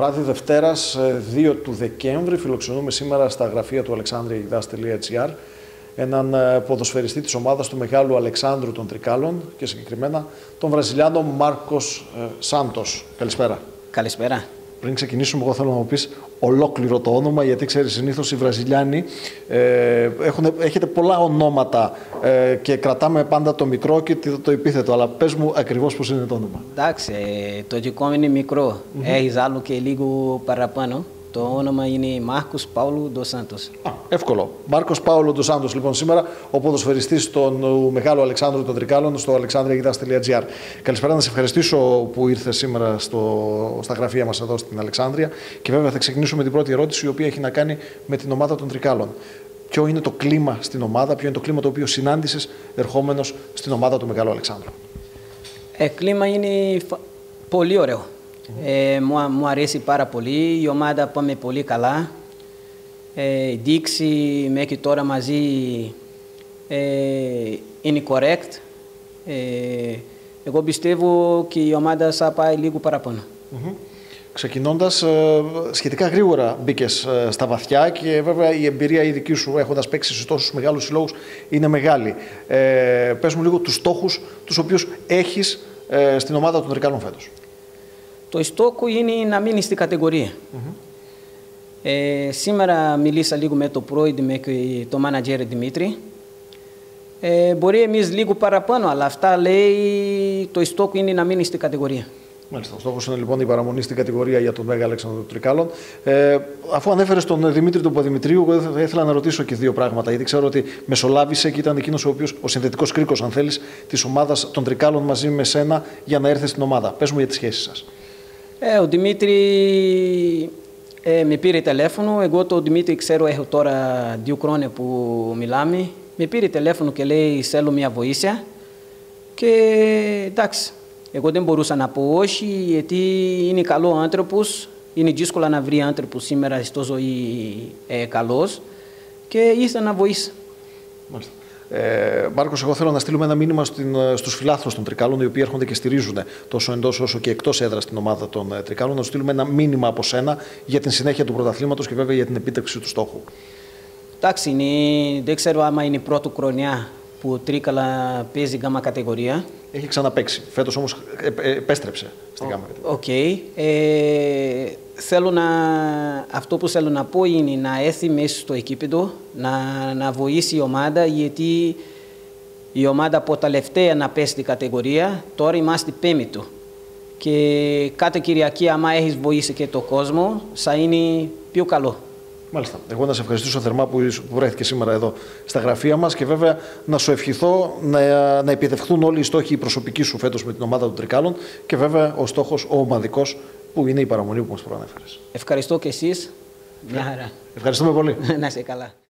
βράδυ Δευτέρας 2 του Δεκέμβρη φιλοξενούμε σήμερα στα γραφεία του alexandriaidas.gr έναν ποδοσφαιριστή της ομάδας του Μεγάλου Αλεξάνδρου των Τρικάλων και συγκεκριμένα τον Βραζιλιάνο Μάρκος Σάντος. Καλησπέρα. Καλησπέρα. Πριν ξεκινήσουμε, εγώ θέλω να μου πεις ολόκληρο το όνομα, γιατί ξέρεις, συνήθως οι Βραζιλιάνοι έχετε πολλά ονόματα και κρατάμε πάντα το μικρό και το επίθετο, αλλά πες μου ακριβώς πώς είναι το όνομα. Εντάξει, το δικό μου είναι μικρό. Έχεις άλλο και λίγο παραπάνω. Το όνομα είναι Μάρκος Πάολο Ντος Σάντος. Εύκολο. Μάρκος Πάολο Ντος Σάντος, λοιπόν, σήμερα ο ποδοσφαιριστής των Μεγάλου Αλεξάνδρου των Τρικάλων στο alexandriaidas.gr. Καλησπέρα, να σε ευχαριστήσω που ήρθες σήμερα στα γραφεία μας εδώ στην Αλεξάνδρεια. Και βέβαια θα ξεκινήσουμε την πρώτη ερώτηση, η οποία έχει να κάνει με την ομάδα των Τρικάλων. Ποιο είναι το κλίμα στην ομάδα, ποιο είναι το κλίμα το οποίο συνάντησες ερχόμενος στην ομάδα του Μεγάλου Αλεξάνδρου? Κλίμα είναι πολύ ωραίο. Μου αρέσει πάρα πολύ, η ομάδα πάμε πολύ καλά. Δείξει μέχρι τώρα μαζί είναι correct. Εγώ πιστεύω και η ομάδα θα πάει λίγο παραπάνω. Ξεκινώντας σχετικά γρήγορα μπήκες στα βαθιά και βέβαια η εμπειρία η δική σου έχοντας παίξει σε τόσους μεγάλους συλλόγους είναι μεγάλη. Πες μου λίγο τους στόχους τους οποίους έχεις στην ομάδα των Τρικάλων φέτος. Το στόχο είναι να μείνει στην κατηγορία. Σήμερα μιλήσα λίγο με το πρωί με το μάνατζερ Δημήτρη. Μπορεί εμείς λίγο παραπάνω, αλλά αυτά λέει το στόχο είναι να μείνει στην κατηγορία. Μάλιστα. Ο στόχος είναι λοιπόν η παραμονή στην κατηγορία για τον Μέγα Αλέξανδρο των Τρικάλων. Αφού ανέφερες τον Δημήτρη του Παπαδημητρίου, εγώ θα ήθελα να ρωτήσω και δύο πράγματα. Γιατί ξέρω ότι μεσολάβησε και ήταν εκείνος ο συνθετικός κρίκος, αν θέλεις, της ομάδας των Τρικάλων μαζί με σένα για να έρθεις στην ομάδα. Πες μου για τις σχέσεις σας. Ο Δημήτρη με πήρε τηλέφωνο. Εγώ τον Δημήτρη ξέρω, έχω τώρα 2 χρόνια που μιλάμε. Με πήρε τηλέφωνο και λέει θέλω μια βοήθεια. Και εντάξει, εγώ δεν μπορούσα να πω όχι, γιατί είναι καλό άνθρωπος. Είναι δύσκολο να βρει άνθρωπος σήμερα στο ζωή καλός. Και ήρθα να βοηθήσω. Μάλιστα. Μάρκος, εγώ θέλω να στείλουμε ένα μήνυμα στους φιλάθλους των Τρικάλων, οι οποίοι έρχονται και στηρίζουν τόσο εντός όσο και εκτός έδρας την ομάδα των Τρικάλων, να στείλουμε ένα μήνυμα από σένα για την συνέχεια του πρωταθλήματος και βέβαια για την επίτευξη του στόχου. Εντάξει, δεν ξέρω άμα είναι η πρώτη χρονιά που ο Τρίκαλα παίζει γάμα κατηγορία. Έχει ξαναπαίξει. Φέτος όμως επέστρεψε στην γάμα κατηγορία. Αυτό που θέλω να πω είναι να έρθει μέσα στο εκείπεδο, να βοήσει η ομάδα, γιατί η ομάδα από τα τελευταία να πέσει στην κατηγορία, τώρα είμαστε 5ο. Και κάθε Κυριακή, άμα έχεις βοήσει και τον κόσμο, θα είναι πιο καλό. Μάλιστα. Εγώ να σε ευχαριστήσω θερμά που βρέθηκε σήμερα εδώ στα γραφεία μας και βέβαια να σου ευχηθώ να επιτευχθούν όλοι οι στόχοι οι προσωπικοί σου φέτος με την ομάδα των Τρικάλων και βέβαια ο στόχος ο ομαδικός που είναι η παραμονή που μας προανέφερες. Ευχαριστώ και εσείς. Μια χαρά. Ευχαριστούμε πολύ. Να είσαι καλά.